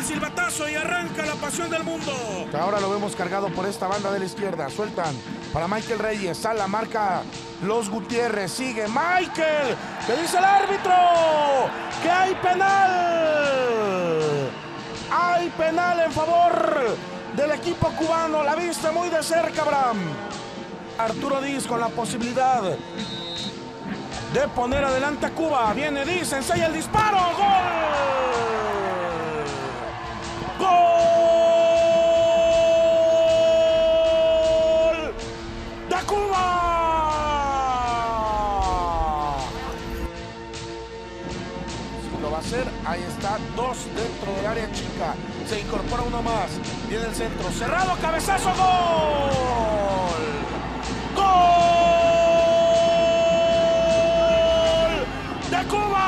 el silbatazo y arranca la pasión del mundo. Ahora lo vemos cargado por esta banda de la izquierda. Sueltan para Michael Reyes. Sala, marca los Gutiérrez. Sigue Michael. ¿Qué dice el árbitro? ¡Que hay penal! Hay penal en favor del equipo cubano. La viste muy de cerca, Abraham. Arturo Diz con la posibilidad de poner adelante a Cuba. Viene Diz, ensaya el disparo. ¡Gol! ¡Gol! ¡De Cuba! Si lo va a hacer, ahí está, 2 dentro del área chica. Se incorpora uno más. Viene el centro. Cerrado, cabezazo, gol. ¡Gol! ¡De Cuba!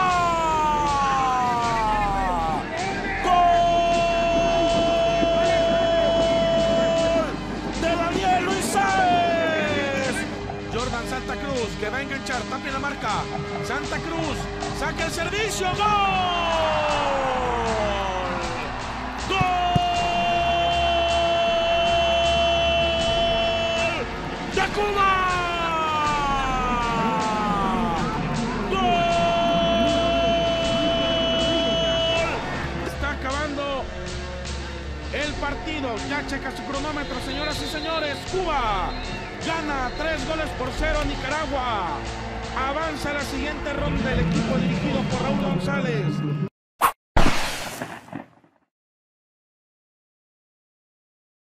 Santa Cruz, que va a enganchar, Tapia la marca, Santa Cruz, saca el servicio, ¡gol! ¡Gol! ¡De Cuba! ¡Gol! Está acabando el partido, ya checa su cronómetro, señoras y señores. Cuba gana 3-0 a Nicaragua. Avanza a la siguiente ronda el equipo dirigido por Raúl González.